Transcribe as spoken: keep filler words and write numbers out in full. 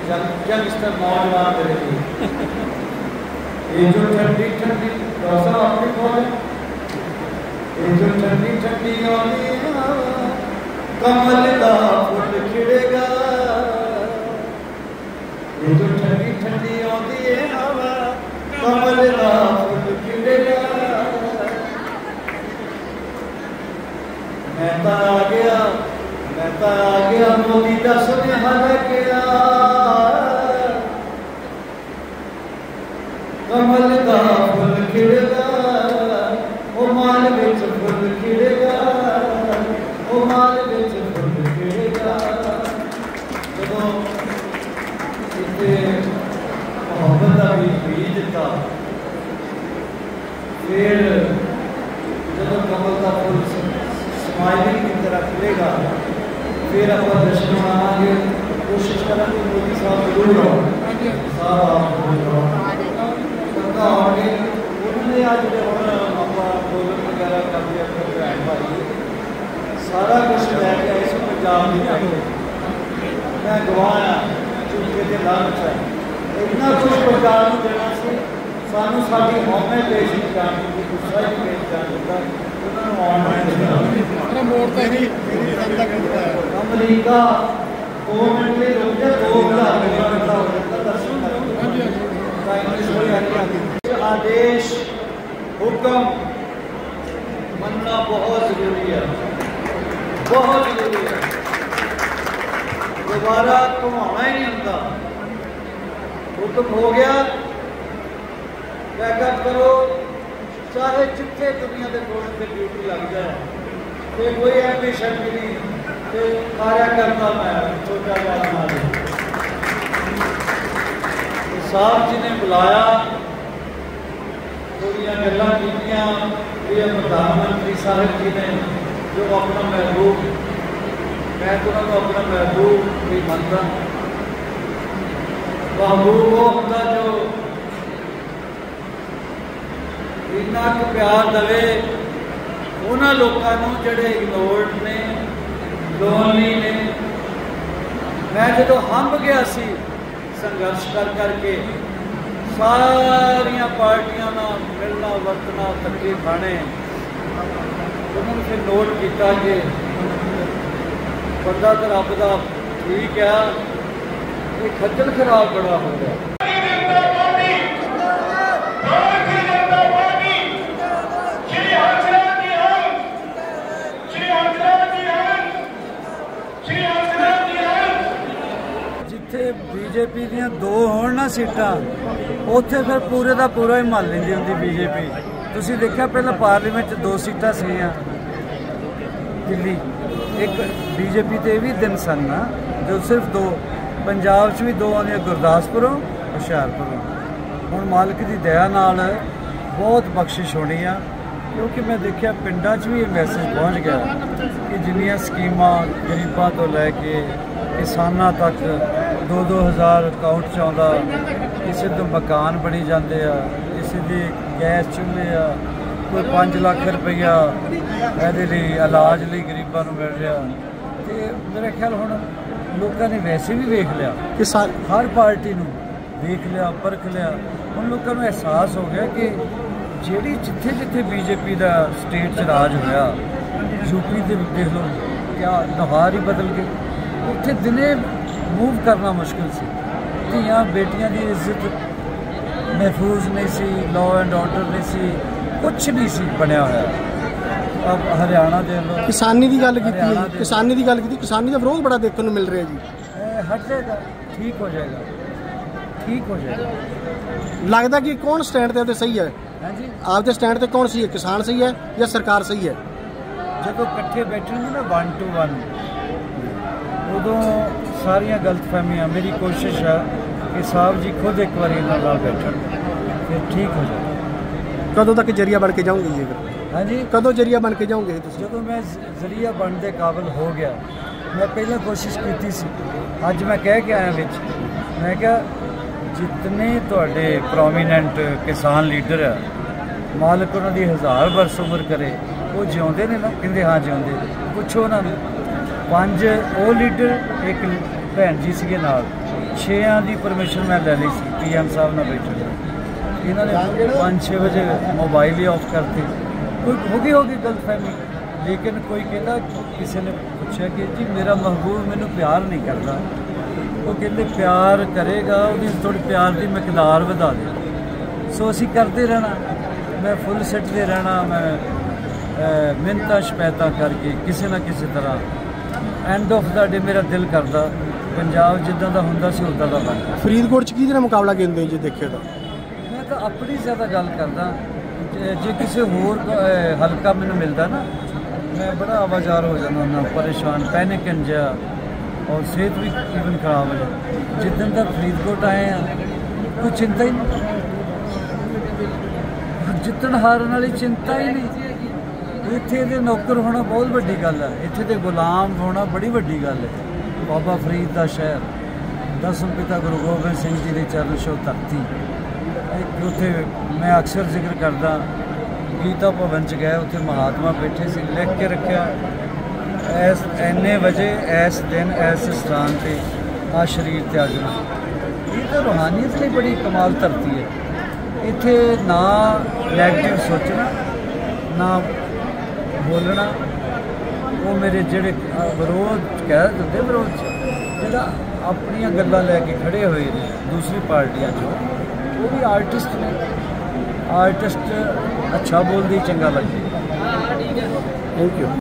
Youngster नौजवान मेरे ये जो ठंडी ठंडी रोसा अपनी बोले ये जो ठंडी ठंडी आनी कमल का फुल खिड़ेगा ये जो ठंडी ठंडी आती है हवा कमल का फुल खिड़ेगा मैं तो आ गया मैं तो आ गया मोदी का सुनेहा लेके आ कमल का फुल खिड़ेगा वो माल बिच फुल खिड़ेगा वो माल बिच फुल खिड़ेगा जो इतने मोहब्बत का भी बीज था फिर जब कमल का फुल स्माइलिंग की तरह खिलेगा फिर आप दर्शन आएंगे कोशिश करेंगे मोदी साहब जरूर आओ साहब आप जरूर आओ आगे उन्होंने आज जो हम प्रोग्राम वगैरह कर दिया भैन भाई सारा कुछ लैके आए सो पंजाब की मैं गवाह चुके के लालच है इतना कुछ पंजाब को देना से सानू साडी हौमे पेश नहीं करनी की गुस्सा ही पेश कर दिता उन्होंने ऑनलाइन मोड़ तो नहीं अमरीका दो मिनट में रुक जा दो घंटा हो जाता दर्शन आदेश हुक्म मनना बहुत जरूरी है बहुत जरूरी है दोबारा घुमाना ही नहीं होता हुक्म हो गया बैकअप करो चाहे जिथे दुनिया के कोने पर ड्यूटी लग जाए तो कोई एम्बिशन नहीं तो कार्य करता मैं छोटा जाना साहब जी ने बुलाया थोड़िया गल्लां कीतियां प्रधानमंत्री साहब जी ने जो अपना महबूब मैं तो उन्होंने अपना महबूब भी मनता महबूब वो होंदा जो इन्ना क प्यार दवे उन्हां लोकां नूं जिहड़े इग्नोर्ड ने लोनली ने मैं जो हंब गया सी संघर्ष कर करके सारिया पार्टियां ना मिलना वरतना धक्के खाने उन्होंने फिर नोट किया कि बंदा तो रब का ठीक है ये खज्जल खराब बड़ा हो गया बीजेपी दी दो होण ना सीटां उत्थे फिर पूरे का पूरा ही मल लेंदी हुंदी बीजेपी तुसीं देखिया पहले पार्लीमेंट दो सीटां सीगियां दिल्ली एक बीजेपी ते भी दिन सन ना जो सिर्फ दो पंजाब च भी दो आउंदियां गुरदासपुरों हुशियारपुरों हुण मालिक की दया नाल बहुत बख्शिश होनी आ क्योंकि मैं देखिया पिंडां च भी ये मैसेज पहुँच गया कि जिन्नियां स्कीमां गरीबां तो लैके किसानां तक दो दो हज़ार अकाउंट च आउंदा किसी तो मकान बनी जाते आ किसी की गैस चूल्हे आ कोई पाँच लाख रुपया ये इलाज लिए गरीबों को मिल रहा तो मेरा ख्याल हुण लोगों ने वैसे भी वेख लिया कि हर पार्टी नूं वेख लिया परख लिया उन लोगों को एहसास हो गया कि जिहड़ी जिथे जिथे बीजेपी का स्टेट च राज होया यूपी के देख लो क्या नहार ही बदल गए उत्थे दिने मूव करना मुश्किल सी धीआं बेटियां की इज्जत महफूज नहीं सी लॉ एंड ऑर्डर नहीं सी कुछ नहीं सी बनया होया अब हरियाणा दे लो किसानी की गल कीती किसानी की गल कीती किसानी का विरोध बड़ा देखने को मिल रहा है जी हट जाएगा ठीक हो जाएगा ठीक हो जाएगा लगता कि कौन स्टैंड ते सही है हाँ जी आपके स्टैंड ते कौन सही है किसान सही है या सरकार सही है जो इकट्ठे बैठे ना वन टू वन उदों सारिया गलतफहमियां मेरी कोशिश है कि साहब जी खुद एक बार इन्हां नाल बैठन फिर ठीक हो जाए कदों तक जरिया बन के जाऊँगी जी फिर हाँ जी कदों जरिया बन के जाऊँगे जो मैं जरिया बनने के काबिल हो गया मैं पहले कोशिश की सी अज मैं कह के आया विच मैं क्या जितने तुहाडे प्रोमीनेंट किसान लीडर है मालिक उन्होंने हज़ार बरस उम्र करे वो जिउंदे ने ना कहते हाँ जिउंदे पुछो उन्होंने पांच वो लीडर एक भैन जी सीगे नाल ਛੇਆਂ ਦੀ ਪਰਮਿਸ਼ਨ ਮੈਂ ਲੈ ਲਈ ਸੀ ਪੀ ਐਮ ਸਾਹਿਬ ਨਾਲ ਬੈਠੇ, ਇਹਨਾਂ ਨੇ ਪੰਜ ਛੇ ਵਜੇ ਮੋਬਾਈਲ ਹੀ ਆਫ ਕਰਤੇ। ਕੋਈ ਹੋ ਗਈ ਹੋ ਗਈ ਗਲਤਫਹਿਮੀ, ਲੇਕਿਨ ਕੋਈ ਕਹਿੰਦਾ, ਕਿਸੇ ਨੇ ਪੁੱਛਿਆ ਕਿ ਜੀ ਮੇਰਾ ਮਹਿਬੂਬ ਮੈਨੂੰ ਪਿਆਰ ਨਹੀਂ ਕਰਦਾ, ਉਹ ਕਹਿੰਦੇ ਪਿਆਰ ਕਰੇਗਾ, ਉਹਦੀ ਥੋੜੀ ਪਿਆਰ ਦੀ ਮਿਕਦਾਰ ਵਧਾ ਦੇ। ਸੋ ਅਸੀਂ ਕਰਦੇ ਰਹਿਣਾ, ਮੈਂ ਫੁੱਲ ਸਿੱਟਦੇ ਰਹਿਣਾ, ਮੈਂ ਮਿਹਨਤਾਂ ਸ਼ਿਕਾਇਤਾਂ ਕਰਕੇ ਕਿਸੇ ਨਾ ਕਿਸੇ ਤਰ੍ਹਾਂ ਐਂਡ ਆਫ ਦਾ ਡੇ ਮੇਰਾ ਦਿਲ ਕਰਦਾ ਪੰਜਾਬ ਜਿੱਦਾਂ ਦਾ ਹੁੰਦਾ ਸੀ ਉੱਦਾਂ ਦਾ ਬਣਦਾ। ਫਰੀਦਕੋਟ 'ਚ ਕਿਹਦੇ ਨਾਲ ਮੁਕਾਬਲਾ ਕਹਿੰਦੇ ਜੇ ਦੇਖਿਆ ਤਾਂ? ਮੈਂ ਤਾਂ ਆਪਣੀ ਜ਼ਿਆਦਾ ਗੱਲ ਕਰਦਾ, ਜੇ ਕਿਸੇ ਹੋਰ ਹਲਕਾ ਮੈਨੂੰ ਮਿਲਦਾ ਨਾ, ਮੈਂ ਬੜਾ ਆਵਾਜ਼ਾਰ ਹੋ ਜਾਂਦਾ ਹੁੰਦਾ, ਪਰੇਸ਼ਾਨ, ਪੈਨਿਕ ਇੰਜਾ, ਔਰ ਸਿਹਤ ਵੀ ਈਵਨ ਖਰਾਬ ਹੋ ਜਾਂਦੀ। ਜਿੱਦਣ ਦਾ ਫਰੀਦਕੋਟ ਆਏ ਆ ਕੋਈ ਚਿੰਤਾ ਹੀ ਨਹੀਂ, ਜਿੱਤਣ ਹਾਰਨ ਵਾਲੀ ਚਿੰਤਾ ਹੀ ਨਹੀਂ। ਇੱਥੇ ਦੇ ਨੌਕਰ ਹੋਣਾ ਬਹੁਤ ਵੱਡੀ ਗੱਲ ਹੈ, ਇੱਥੇ ਦੇ ਗੁਲਾਮ ਹੋਣਾ ਬੜੀ ਵੱਡੀ ਗੱਲ ਹੈ। ਬਾਬਾ ਫਰੀਦ ਦਾ ਸ਼ਹਿਰ, ਦਸਮ ਪਿਤਾ ਗੁਰੂ ਗੋਬਿੰਦ ਸਿੰਘ ਜੀ ਦੀ ਚਰਨ ਛੋਹ ਧਰਤੀ, ਉੱਥੇ ਮੈਂ ਅਕਸਰ ਜ਼ਿਕਰ ਕਰਦਾ, ਗੀਤਾ ਭਵਨ 'ਚ ਗਏ, ਉੱਥੇ ਮਹਾਤਮਾ ਬੈਠੇ ਸੀ, ਲਿਖ ਕੇ ਰੱਖਿਆ ਐਸ ਇੰਨੇ ਵਜੇ ਇਸ ਦਿਨ ਇਸ ਸਥਾਨ 'ਤੇ ਆ ਸਰੀਰ ਤਿਆਗਣਾ। ਇਹ ਤਾਂ ਰੂਹਾਨੀਅਤ ਲਈ ਬੜੀ ਕਮਾਲ ਧਰਤੀ ਹੈ। ਇੱਥੇ ਨਾ ਨੈਗੇਟਿਵ ਸੋਚਣਾ, ਨਾ ਬੋਲਣਾ। ਉਹ ਮੇਰੇ ਜਿਹੜੇ ਵਿਰੋਧ ਕਹਿ ਦਿੰਦੇ, ਵਿਰੋਧ ਜਿਹੜਾ ਆਪਣੀਆਂ ਗੱਲਾਂ ਲੈ ਕੇ ਖੜੇ ਹੋਏ ਨੇ ਦੂਸਰੀ ਪਾਰਟੀਆਂ 'ਚੋਂ, ਉਹ ਵੀ ਆਰਟਿਸਟ ਨੇ। ਆਰਟਿਸਟ ਅੱਛਾ ਬੋਲਦੀ ਚੰਗਾ ਲੱਗਦਾ। Thank you.